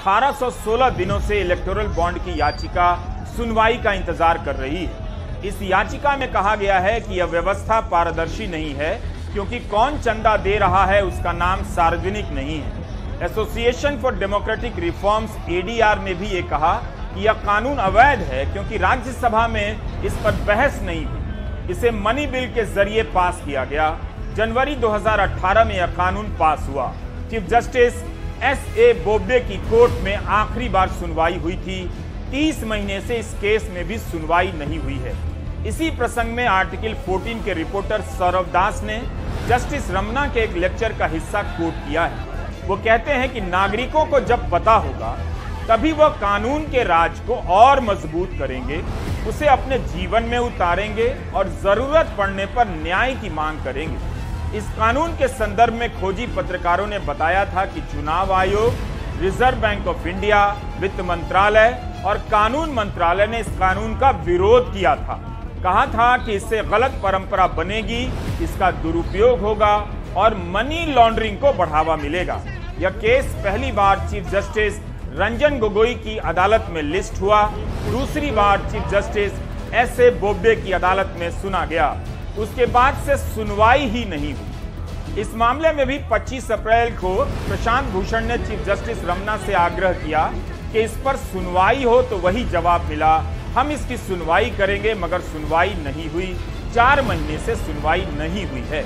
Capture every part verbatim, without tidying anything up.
अठारह सौ सोलह दिनों से इलेक्टोरल बॉन्ड की याचिका सुनवाई का इंतजार कर रही है। इस याचिका में कहा गया है कि यह व्यवस्था पारदर्शी नहीं है क्योंकि कौन चंदा दे रहा है उसका नाम सार्वजनिक नहीं है। Association for democratic reforms A D R ने भी ये कहा कि यह कानून अवैध है क्योंकि राज्यसभा में इस पर बहस नहीं हुई। इसे मनी बिल के जरिए पास किया गया। जनवरी दो हज़ार अठारह में यह कानून पास हुआ। Chief justice S A Bobde की कोर्ट में आखिरी बार सुनवाई हुई थी। तीस महीने से इस केस में भी सुनवाई नहीं हुई है। इसी प्रसंग में आर्टिकल चौदह के रिपोर्टर सौरभ दास ने जस्टिस रमन्ना के एक लेक्चर का हिस्सा कोट किया है। वो कहते हैं कि नागरिकों को जब पता होगा तभी वह कानून के राज को और मजबूत करेंगे, उसे अपने जीवन में उतारेंगे और जरूरत पड़ने पर न्याय की मांग करेंगे। इस कानून के संदर्भ में खोजी पत्रकारों ने बताया था कि चुनाव आयोग, रिजर्व बैंक ऑफ इंडिया, वित्त मंत्रालय और कानून मंत्रालय ने इस कानून का विरोध किया था। कहा था कि इससे गलत परंपरा बनेगी, इसका दुरुपयोग होगा और मनी लॉन्ड्रिंग को बढ़ावा मिलेगा। यह केस पहली बार चीफ जस्टिस रंजन गोगोई की अदालत में लिस्ट हुआ। दूसरी बार chief justice S A Bobde की अदालत में सुना गया। उसके बाद से सुनवाई ही नहीं हुई। इस मामले में भी पच्चीस अप्रैल को प्रशांत भूषण ने चीफ जस्टिस रमन्ना से आग्रह किया कि इस पर सुनवाई हो, तो वही जवाब मिला, हम इसकी सुनवाई करेंगे, मगर सुनवाई नहीं हुई। चार महीने से सुनवाई नहीं हुई है।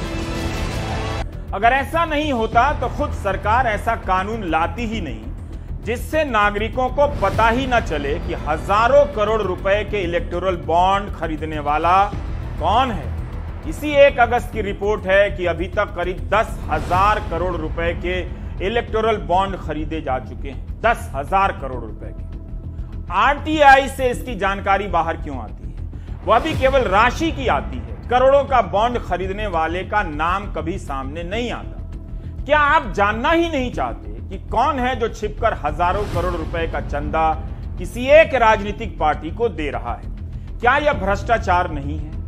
अगर ऐसा नहीं होता तो खुद सरकार ऐसा कानून लाती ही नहीं जिससे नागरिकों को पता ही न चले कि हजारों करोड़ रुपए के इलेक्टोरल बॉन्ड खरीदने वाला कौन है। इसी एक अगस्त की रिपोर्ट है कि अभी तक करीब दस हजार करोड़ रुपए के इलेक्टोरल बॉन्ड खरीदे जा चुके हैं। दस हजार करोड़ रुपए के। आर टी आई से इसकी जानकारी बाहर क्यों आती है? वह भी केवल राशि की आती है। करोड़ों का बॉन्ड खरीदने वाले का नाम कभी सामने नहीं आता। क्या आप जानना ही नहीं चाहते कि कौन है जो छिपकर हजारों करोड़ रुपए का चंदा किसी एक राजनीतिक पार्टी को दे रहा है? क्या यह भ्रष्टाचार नहीं है?